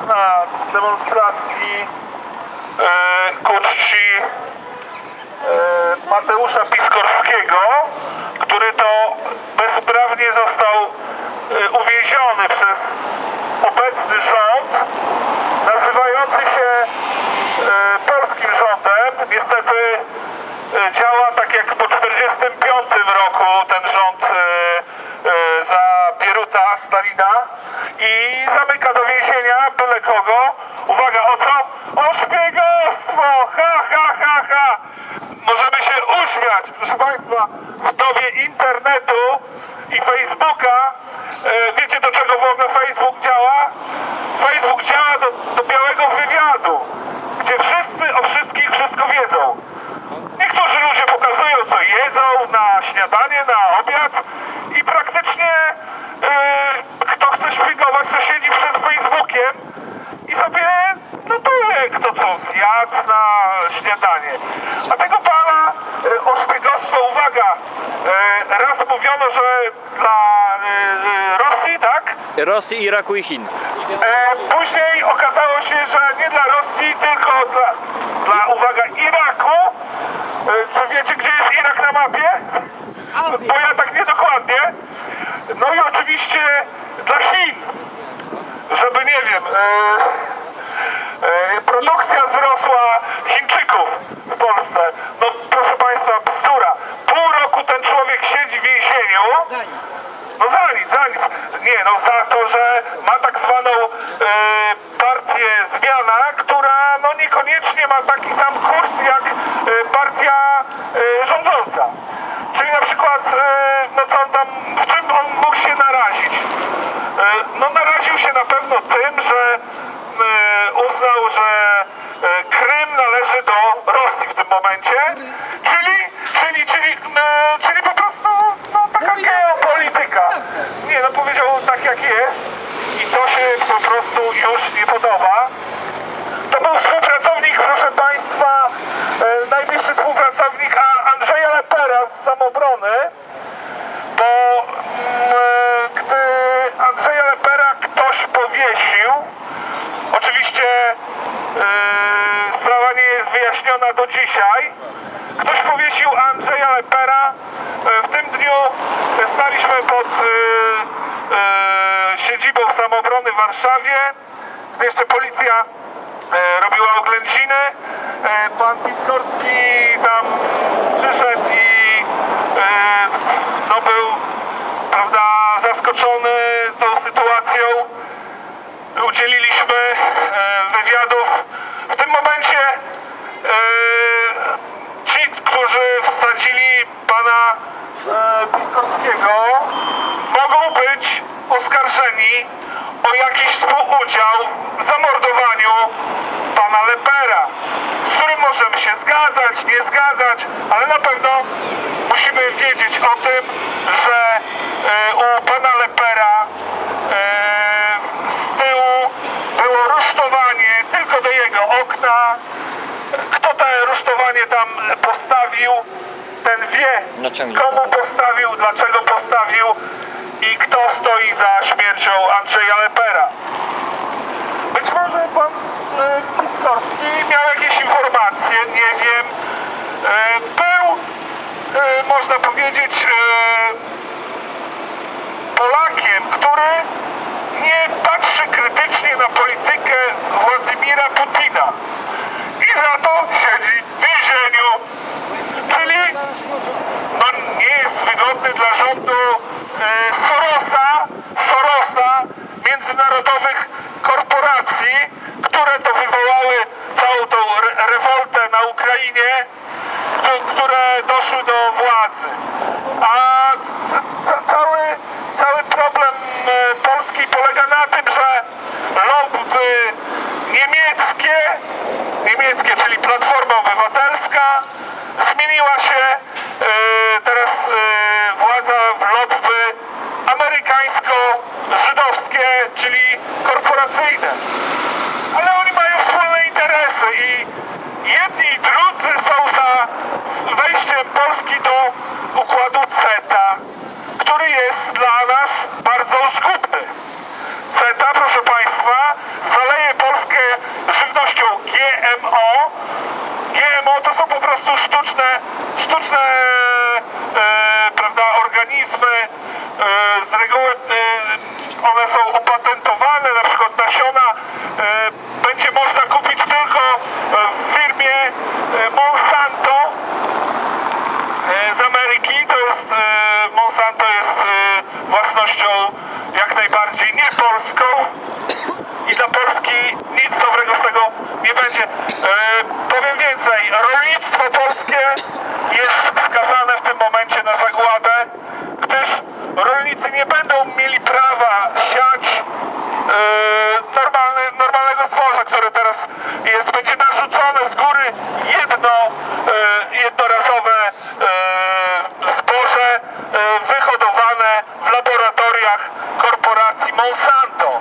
na demonstracji ku czci Mateusza Piskorskiego, który to bezprawnie został uwięziony przez obecny rząd, nazywający się polskim rządem. Niestety działa tak jak po 1945 roku ten rząd za Bieruta, Stalina, i zamyka do więzienia byle kogo. Uwaga, o co? O szpiegostwo! Ha, ha, ha, ha! Możemy się uśmiać, proszę Państwa, w dobie internetu i Facebooka. Wiecie, do czego w ogóle Facebook działa? Facebook działa do białego wywiadu, gdzie wszyscy o wszystkich wszystko wiedzą. Niektórzy ludzie pokazują, co jedzą na śniadanie, na obiad, i praktycznie kto chce szpiegować, to siedzi przed Facebookiem i sobie notuje, kto co zjadł na śniadanie. A tego pana o szpiegostwo, uwaga, raz mówiono, że dla Rosji, tak? Rosji, Iraku i Chin. Później okazało się, że nie dla Rosji, tylko dla uwaga, Iraku. Czy wiecie, gdzie jest Irak na mapie? Bo ja tak niedokładnie. No i oczywiście dla Chin. Żeby, nie wiem, produkcja wzrosła Chińczyków w Polsce. No proszę Państwa, bzdura. Pół roku ten człowiek siedzi w więzieniu. No za nic. Nie, no za to, że ma tak zwaną partię Zmiana, która no niekoniecznie ma taki sam kurs jak partia rządząca. Czyli na przykład, no co on tam, w czym on mógł się narazić? No naraził się na pewno tym, że uznał, że Krym należy do Rosji w tym momencie, czyli po prostu no, taka geopolityka. Nie, no powiedział tak jak jest i to się po prostu już nie podoba. To był współpracownik, proszę Państwa, najbliższy współpracownik Andrzeja Lepera z Samobrony, bo gdy Andrzeja Lepera ktoś powiesił, oczywiście sprawa nie jest wyjaśniona do dzisiaj, ktoś powiesił Andrzeja Lepera. W tym dniu staliśmy pod siedzibą Samobrony w Warszawie, gdy jeszcze policja robiła oględziny. Pan Piskorski tam przyszedł i no był, prawda, zaskoczony tą sytuacją. Udzieliliśmy wywiadów. W tym momencie ci, którzy wsadzili pana Piskorskiego, mogą być oskarżeni o jakiś współudział w zamordowaniu pana Lepera, z którym możemy się zgadzać, nie zgadzać, ale na pewno musimy wiedzieć o tym, że u pana Lepera z tyłu było rusztowanie tylko do jego okna. Kto to rusztowanie tam postawił, ten wie, komu postawił, dlaczego postawił i kto stoi za śmiercią Andrzeja Lepera. Być może pan Piskorski miał jakieś informacje, nie wiem. Był, można powiedzieć, Polakiem, który nie patrzy krytycznie na politykę Władimira Putina i za to siedzi w więzieniu. Czyli no, nie jest wygodny dla rządu Sorosa, międzynarodowych korporacji, które to wywołały całą tą rewoltę na Ukrainie, które doszły do władzy. A cały problem Polski polega na tym, że lobby niemieckie, czyli Platforma Obywatelska, zmieniła się teraz władza w lobby amerykańsko-żydowskie, czyli korporacyjne. Ale oni mają wspólne interesy i jedni i drudzy są za wejściem Polski do układu CETA, który jest dla nas bardzo zgubny. CETA, proszę Państwa, zaleje prostu sztuczne prawda, organizmy. Z reguły one są opatentowane, na przykład nasiona będzie można kupić tylko w firmie Monsanto z Ameryki. To jest Monsanto jest własnością jak najbardziej nie polską i dla Polski nic dobrego z tego nie będzie. Powiem więcej, rolnictwo polskie jest skazane w tym momencie na zagładę, gdyż rolnicy nie będą mieli prawa siać normalnego zboża, które teraz jest. Będzie narzucone z góry jednorazowe zboże wyhodowane w laboratoriach korporacji Monsanto.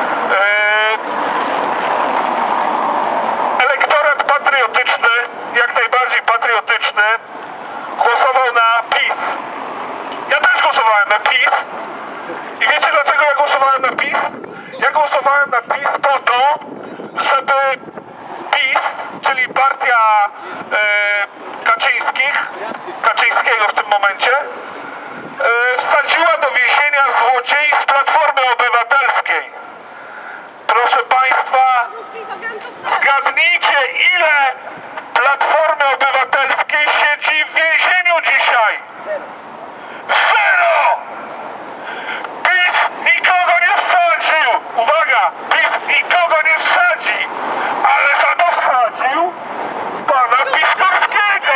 Elektorat patriotyczny, jak najbardziej patriotyczny, głosował na PiS. Ja też głosowałem na PiS. I wiecie dlaczego ja głosowałem na PiS? Ja głosowałem na PiS po to, żeby PiS, czyli partia Kaczyńskiego w tym momencie, wsadziła do więzienia złodziei z Platformy Obywatelskiej. Proszę Państwa, zgadnijcie, ile Platformy Obywatelskiej siedzi w więzieniu dzisiaj? Zero! PiS nikogo nie wsadził! Uwaga! PiS nikogo nie wsadzi! Ale za to wsadził pana Piskorskiego!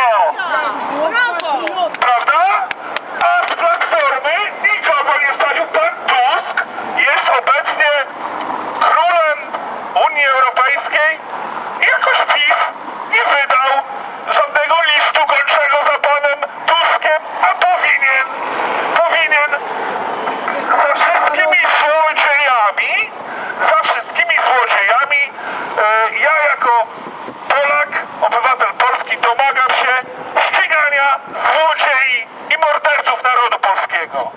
Prawda? A z Platformy nikogo nie wsadził. Pan Tusk jest obecnie królem Unii Europejskiej i jakoś PiS nie wydał żadnego listu gończego za panem Tuskiem, a powinien za wszystkimi złodziejami, ja jako Polak, obywatel Polski, domagam się ścigania złodziei i morderców narodu polskiego.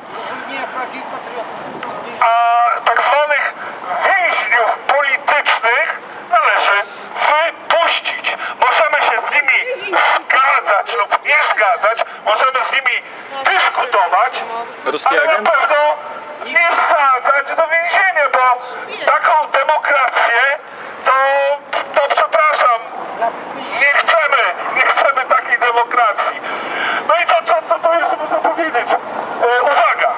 A tak zwanych więźniów politycznych należy wypuścić. Możemy się z nimi zgadzać lub nie zgadzać, możemy z nimi dyskutować, ale na pewno nie wsadzać do więzienia, bo taką demokrację to przepraszam, nie chcemy takiej demokracji. No i co to jeszcze można powiedzieć? Uwaga!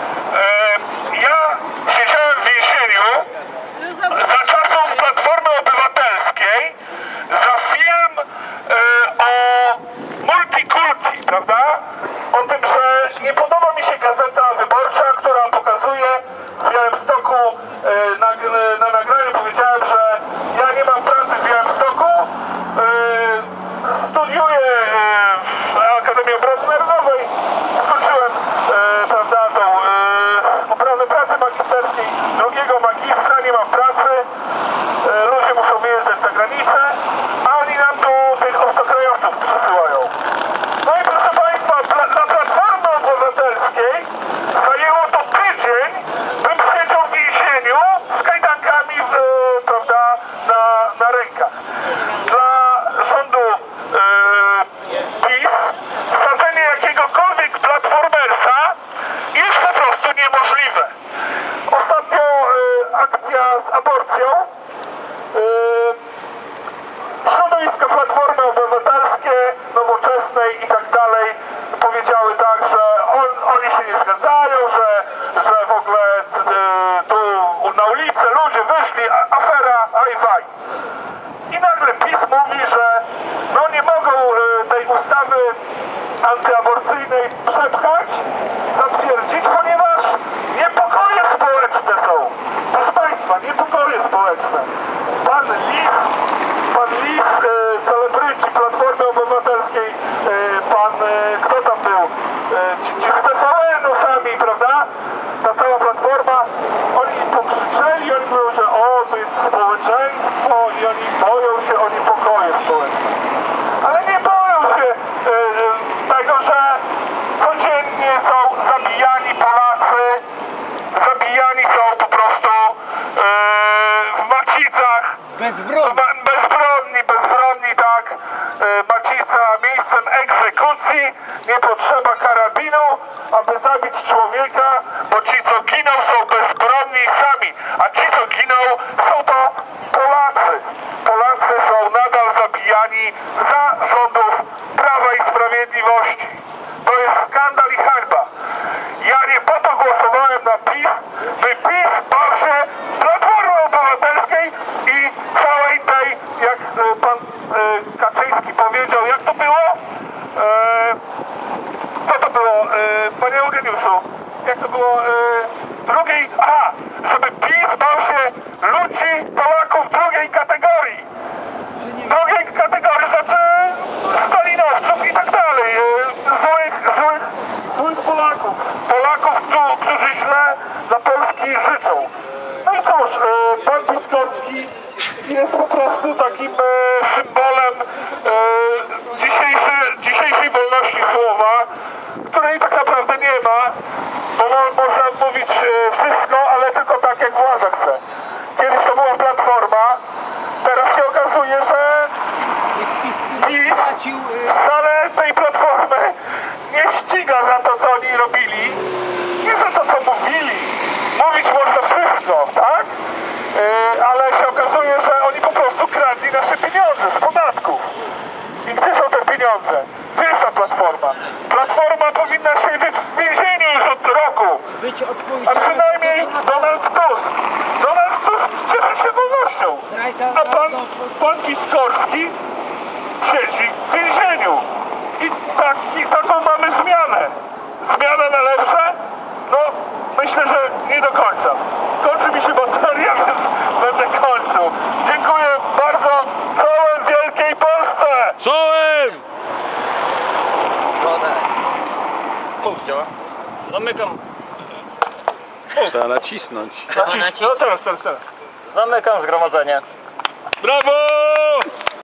Ja siedziałem w więzieniu za czasów Platformy Obywatelskiej za film o multikulti, prawda? O tym, że nie podoba mi się Gazeta Wyborcza, która pokazuje w Białymstoku, na nagraniu powiedziałem, że ja nie mam pracy w Białymstoku, studiuję w Akademii Obrony Narodowej, skończyłem prawda, tą uprawę pracy magisterskiej, drugiego magistra, nie mam pracy, ludzie muszą wyjeżdżać za granicę, a oni nam tu tych obcokrajowców przysyłają. No i proszę Państwa, dla Platformy Obywatelskiej zajęło to tydzień, bym siedział w więzieniu z kajdankami prawda, na rękach. Dla rządu PiS wsadzenie jakiegokolwiek platformersa jest po prostu niemożliwe. Ostatnio akcja z aborcją. Środowiska Platformy Obywatelskie, Nowoczesnej i tak dalej powiedziały tak, że oni się nie zgadzają, że w ogóle tu na ulicę ludzie wyszli, afera, ajwaj. I nagle PiS mówi, że no nie mogą tej ustawy antyaborcyjnej przepchać, zatwierdzić, ponieważ niepokoje społeczne są. Proszę Państwa, niepokoje społeczne. Pan Lis, celebryci Platformy Obywatelskiej, kto tam był? Ci z TVN-u sami, prawda? Ta cała Platforma, oni pokrzyczeli, oni mówią, że to jest społeczeństwo i oni boją się o niepokoje społeczne. Ale nie boją się tego, że codziennie są zabijani Polacy, zabijani są po prostu w Macicach. Bezbronni, tak. Macica, zabić człowieka, bo ci, co giną, są bezbronni sami, a ci, co giną, są to Polacy. Polacy są nadal zabijani za rządów Prawa i Sprawiedliwości. To jest skandal i hańba. Ja nie po to głosowałem na PiS, by PiS bał się Platformy Obywatelskiej i całej tej, jak pan Kaczyński powiedział, jak to było? Co to było? Panie Eugeniuszu, jak to było? Drugiej, żeby PiS bał się ludzi, Polaków drugiej kategorii. Drugiej kategorii, znaczy stalinowców i tak dalej. Złych Polaków. Polaków, którzy źle dla Polski życzą. No i cóż, pan Piskorski jest po prostu takim symbolem dzisiejszej wolności słowa, której tak naprawdę nie ma, bo można mówić wszystko, ale tylko tak, jak władza chce. Kiedyś to była Platforma, teraz się okazuje, że PiS wcale tej Platformy nie ściga za to, co oni robili, nie za to, co mówili. Mówić można wszystko, tak? Ale się okazuje, że oni po prostu kradli nasze pieniądze z podatków. I gdzie są te pieniądze? Gdzie jest ta Platforma? Platforma powinna siedzieć w więzieniu już od roku. A przynajmniej Donald Tusk. Donald Tusk cieszy się wolnością. A pan Piskorski siedzi w więzieniu. I taką mamy zmianę. Zmiana na lepsze? No, myślę, że nie do końca. Kończy mi się bateria, więc będę kończył. Dziękuję bardzo. Czołem Wielkiej Polsce! Czołem! Mów, działa. Zamykam. Trzeba nacisnąć. No teraz. Zamykam zgromadzenie. Brawo!